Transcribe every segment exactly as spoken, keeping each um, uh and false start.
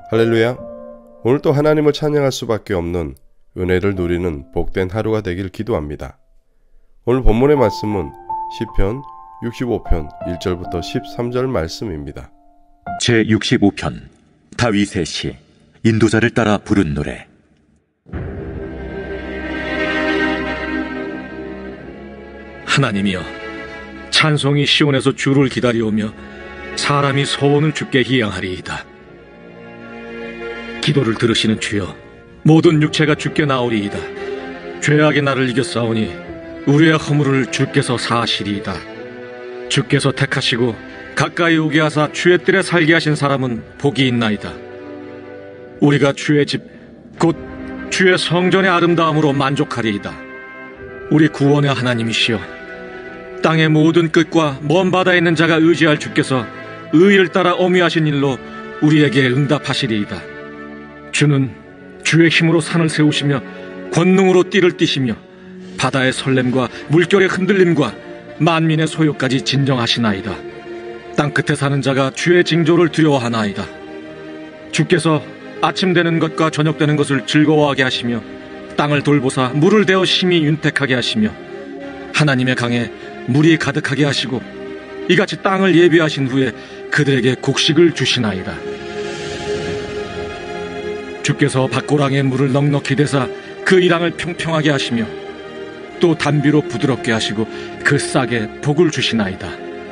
할렐루야. 오늘 또 하나님을 찬양할 수밖에 없는 은혜를 누리는 복된 하루가 되길 기도합니다. 오늘 본문의 말씀은 시편 육십오 편 일 절부터 십삼 절 말씀입니다. 제육십오 편 다윗의 시 인도자를 따라 부른 노래. 하나님이여, 찬송이 시온에서 주를 기다려오며 사람이 소원을 주께 희양하리이다. 기도를 들으시는 주여, 모든 육체가 주께 나오리이다. 죄악의 나를 이겼사오니 우리의 허물을 주께서 사하시리이다. 주께서 택하시고 가까이 오게 하사 주의 뜰에 살게 하신 사람은 복이 있나이다. 우리가 주의 집 곧 주의 성전의 아름다움으로 만족하리이다. 우리 구원의 하나님이시여, 땅의 모든 끝과 먼 바다에 있는 자가 의지할 주께서 의를 따라 어미하신 일로 우리에게 응답하시리이다. 주는 주의 힘으로 산을 세우시며 권능으로 띠를 띠시며 바다의 설렘과 물결의 흔들림과 만민의 소요까지 진정하시나이다. 땅끝에 사는 자가 주의 징조를 두려워하나이다. 주께서 아침 되는 것과 저녁 되는 것을 즐거워하게 하시며 땅을 돌보사 물을 대어 심히 윤택하게 하시며 하나님의 강에 물이 가득하게 하시고 이같이 땅을 예비하신 후에 그들에게 곡식을 주시나이다. 주께서 밭고랑에 물을 넉넉히 대사 그 이랑을 평평하게 하시며 또 단비로 부드럽게 하시고 그 싹에 복을 주시나이다.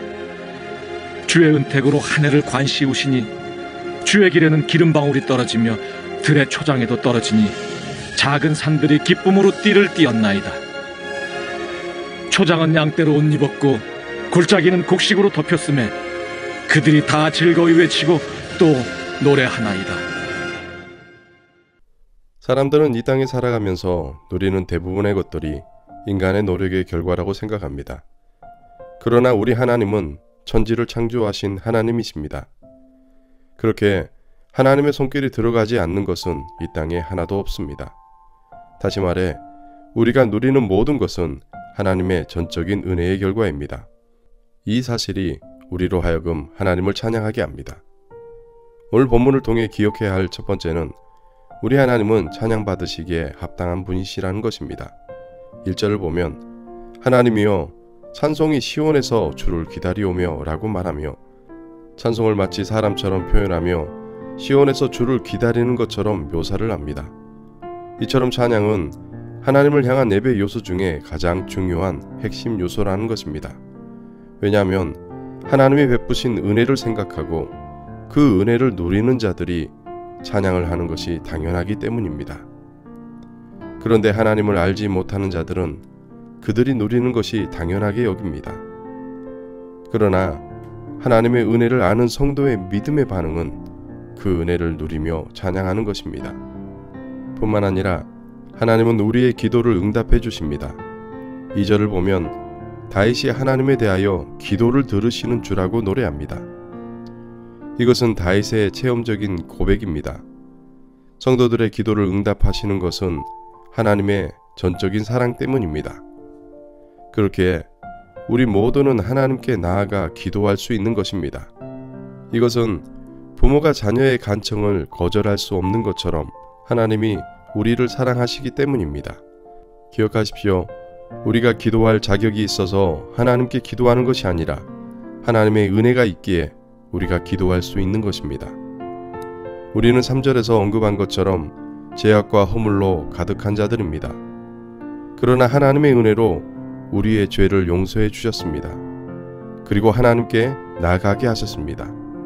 주의 은택으로 하늘을 관시우시니 주의 길에는 기름방울이 떨어지며 들의 초장에도 떨어지니 작은 산들이 기쁨으로 띠를 띠었나이다. 초장은 양떼로 옷 입었고 골짜기는 곡식으로 덮였음에 그들이 다 즐거이 외치고 또 노래하나이다. 사람들은 이 땅에 살아가면서 누리는 대부분의 것들이 인간의 노력의 결과라고 생각합니다. 그러나 우리 하나님은 천지를 창조하신 하나님이십니다. 그렇게 하나님의 손길이 들어가지 않는 것은 이 땅에 하나도 없습니다. 다시 말해 우리가 누리는 모든 것은 하나님의 전적인 은혜의 결과입니다. 이 사실이 우리로 하여금 하나님을 찬양하게 합니다. 오늘 본문을 통해 기억해야 할 첫 번째는 우리 하나님은 찬양받으시기에 합당한 분이시라는 것입니다. 일 절을 보면 하나님이여, 찬송이 시온에서 주를 기다리오며 라고 말하며 찬송을 마치 사람처럼 표현하며 시온에서 주를 기다리는 것처럼 묘사를 합니다. 이처럼 찬양은 하나님을 향한 예배 요소 중에 가장 중요한 핵심 요소라는 것입니다. 왜냐하면 하나님이 베푸신 은혜를 생각하고 그 은혜를 누리는 자들이 찬양을 하는 것이 당연하기 때문입니다. 그런데 하나님을 알지 못하는 자들은 그들이 누리는 것이 당연하게 여깁니다. 그러나 하나님의 은혜를 아는 성도의 믿음의 반응은 그 은혜를 누리며 찬양하는 것입니다. 뿐만 아니라 하나님은 우리의 기도를 응답해 주십니다. 이 절을 보면 다윗이 하나님에 대하여 기도를 들으시는 주라고 노래합니다. 이것은 다윗의 체험적인 고백입니다. 성도들의 기도를 응답하시는 것은 하나님의 전적인 사랑 때문입니다. 그렇게 우리 모두는 하나님께 나아가 기도할 수 있는 것입니다. 이것은 부모가 자녀의 간청을 거절할 수 없는 것처럼 하나님이 우리를 사랑하시기 때문입니다. 기억하십시오. 우리가 기도할 자격이 있어서 하나님께 기도하는 것이 아니라 하나님의 은혜가 있기에 우리가 기도할 수 있는 것입니다. 우리는 삼 절에서 언급한 것처럼 죄악과 허물로 가득한 자들입니다. 그러나 하나님의 은혜로 우리의 죄를 용서해 주셨습니다. 그리고 하나님께 나아가게 하셨습니다.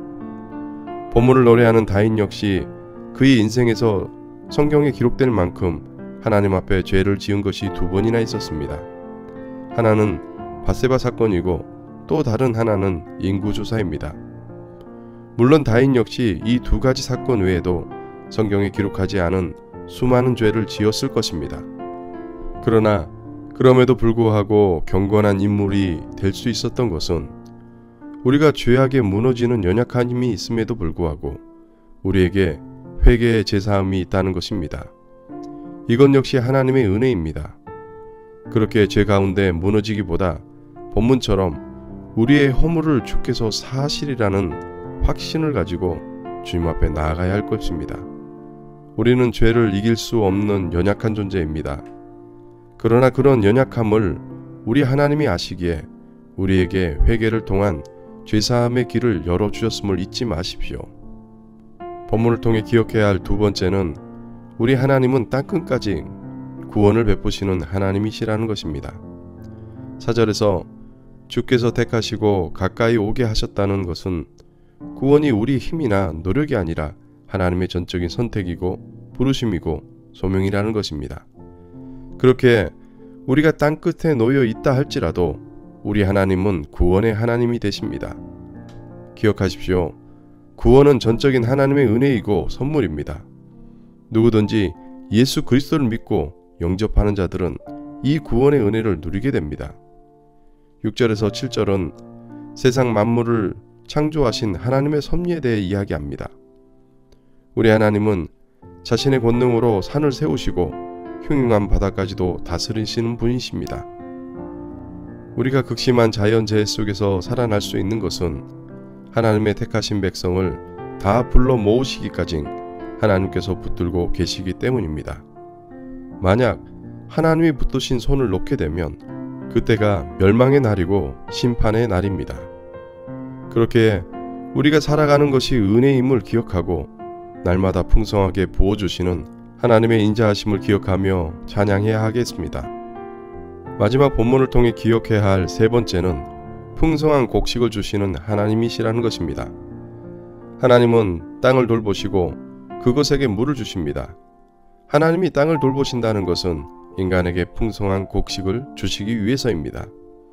본문을 노래하는 다윗 역시 그의 인생에서 성경에 기록될 만큼 하나님 앞에 죄를 지은 것이 두 번이나 있었습니다. 하나는 밧세바 사건이고 또 다른 하나는 인구조사입니다. 물론 다윗 역시 이 두 가지 사건 외에도 성경에 기록하지 않은 수많은 죄를 지었을 것입니다. 그러나 그럼에도 불구하고 경건한 인물이 될 수 있었던 것은 우리가 죄악에 무너지는 연약한 힘이 있음에도 불구하고 우리에게 회개의 제사함이 있다는 것입니다. 이것 역시 하나님의 은혜입니다. 그렇게 죄 가운데 무너지기보다 본문처럼 우리의 허물을 주께서 사하시리라는 확신을 가지고 주님 앞에 나아가야 할 것입니다. 우리는 죄를 이길 수 없는 연약한 존재입니다. 그러나 그런 연약함을 우리 하나님이 아시기에 우리에게 회개를 통한 죄사함의 길을 열어주셨음을 잊지 마십시오. 본문을 통해 기억해야 할 두 번째는 우리 하나님은 땅끝까지 구원을 베푸시는 하나님이시라는 것입니다. 사 절에서 주께서 택하시고 가까이 오게 하셨다는 것은 구원이 우리 힘이나 노력이 아니라 하나님의 전적인 선택이고 부르심이고 소명이라는 것입니다. 그렇게 우리가 땅끝에 놓여 있다 할지라도 우리 하나님은 구원의 하나님이 되십니다. 기억하십시오. 구원은 전적인 하나님의 은혜이고 선물입니다. 누구든지 예수 그리스도를 믿고 영접하는 자들은 이 구원의 은혜를 누리게 됩니다. 육 절에서 칠 절은 세상 만물을 창조하신 하나님의 섭리에 대해 이야기합니다. 우리 하나님은 자신의 권능으로 산을 세우시고 흉흉한 바다까지도 다스리시는 분이십니다. 우리가 극심한 자연재해 속에서 살아날 수 있는 것은 하나님의 택하신 백성을 다 불러 모으시기까지 하나님께서 붙들고 계시기 때문입니다. 만약 하나님이 붙드신 손을 놓게 되면 그때가 멸망의 날이고 심판의 날입니다. 그렇게 우리가 살아가는 것이 은혜임을 기억하고 날마다 풍성하게 부어주시는 하나님의 인자하심을 기억하며 찬양해야 하겠습니다. 마지막 본문을 통해 기억해야 할 세 번째는 풍성한 곡식을 주시는 하나님이시라는 것입니다. 하나님은 땅을 돌보시고 그것에게 물을 주십니다. 하나님이 땅을 돌보신다는 것은 인간에게 풍성한 곡식을 주시기 위해서입니다.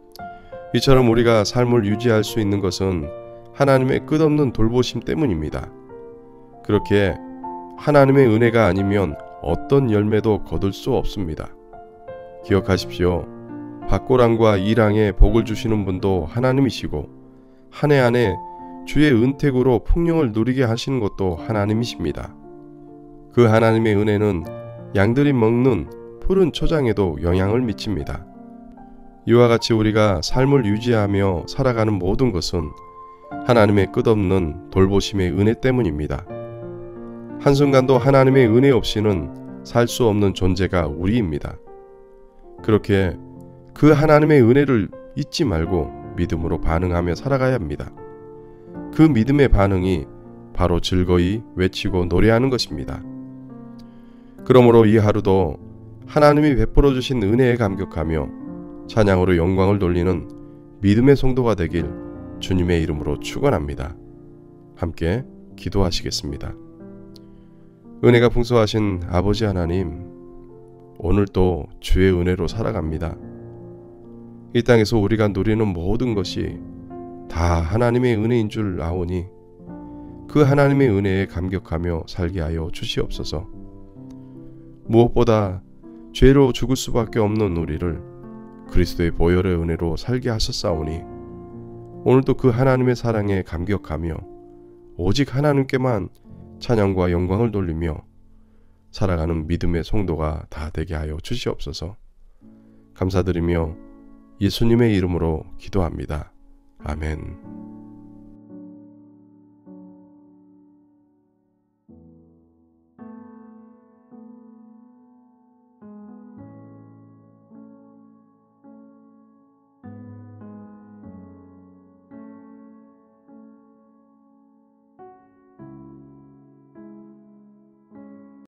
이처럼 우리가 삶을 유지할 수 있는 것은 하나님의 끝없는 돌보심 때문입니다. 그렇게 하나님의 은혜가 아니면 어떤 열매도 거둘 수 없습니다. 기억하십시오. 밭고랑과 이랑에 복을 주시는 분도 하나님이시고 한 해 안에 주의 은택으로 풍령을 누리게 하시는 것도 하나님이십니다. 그 하나님의 은혜는 양들이 먹는 푸른 초장에도 영향을 미칩니다. 이와 같이 우리가 삶을 유지하며 살아가는 모든 것은 하나님의 끝없는 돌보심의 은혜 때문입니다. 한순간도 하나님의 은혜 없이는 살 수 없는 존재가 우리입니다. 그렇게 그 하나님의 은혜를 잊지 말고 믿음으로 반응하며 살아가야 합니다. 그 믿음의 반응이 바로 즐거이 외치고 노래하는 것입니다. 그러므로 이 하루도 하나님이 베풀어 주신 은혜에 감격하며 찬양으로 영광을 돌리는 믿음의 성도가 되길 주님의 이름으로 축원합니다. 함께 기도하시겠습니다. 은혜가 풍성하신 아버지 하나님, 오늘도 주의 은혜로 살아갑니다. 이 땅에서 우리가 누리는 모든 것이 다 하나님의 은혜인 줄 아오니 그 하나님의 은혜에 감격하며 살게 하여 주시옵소서. 무엇보다 죄로 죽을 수밖에 없는 우리를 그리스도의 보혈의 은혜로 살게 하셨사오니 오늘도 그 하나님의 사랑에 감격하며 오직 하나님께만 찬양과 영광을 돌리며 살아가는 믿음의 성도가 다 되게 하여 주시옵소서. 감사드리며 예수님의 이름으로 기도합니다. 아멘.